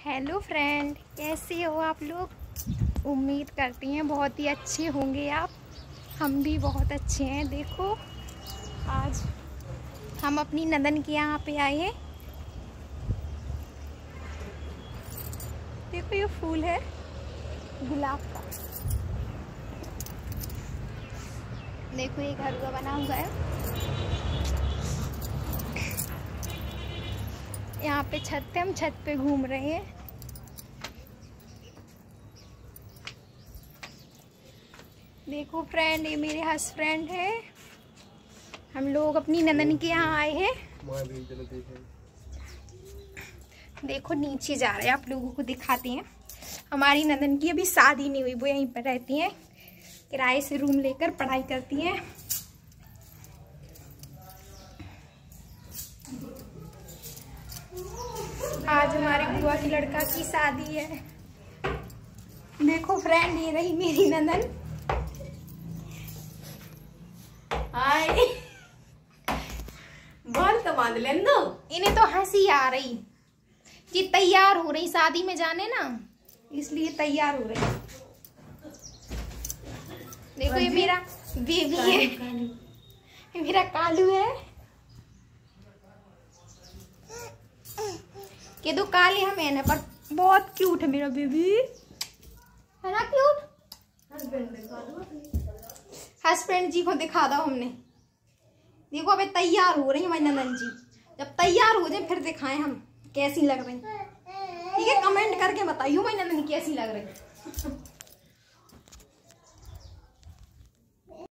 Hello friend, कैसे हो आप लोग। उम्मीद करती हैं बहुत ही अच्छे होंगे आप। हम भी बहुत अच्छे हैं। देखो आज हम अपनी नंदन के यहाँ पे आए हैं। देखो ये फूल है गुलाब का। देखो ये घर का बना हुआ है। यहाँ पे छत पे हम छत पे घूम रहे हैं। देखो फ्रेंड, ये मेरे हस्बैंड है। हम लोग अपनी नंदन के यहाँ आए हैं। देखो नीचे जा रहे हैं, आप लोगों को दिखाते हैं। हमारी नंदन की अभी शादी नहीं हुई, वो यहीं पर रहती हैं, किराए से रूम लेकर पढ़ाई करती हैं। आज हमारे बुआ की लड़का की शादी है। देखो फ्रेंड, ये रही मेरी नंदन। हाय, बाल तो बांध लें दो। इन्हें तो हंसी आ रही कि तैयार हो रही शादी में जाने ना, इसलिए तैयार हो रही। देखो ये मेरा बेबी है, ये मेरा कालू है। ये दो काले हम है ना, पर बहुत क्यूट है मेरा बेबी, है ना क्यूट। हस्बैंड जी को दिखा दो हमने। देखो अबे तैयार हो रही है हमारी नंदन जी। जब तैयार हो जाए फिर दिखाएं हम कैसी लग रही। ठीक है, कमेंट करके बताइयो हमारी नंदन कैसी लग रही।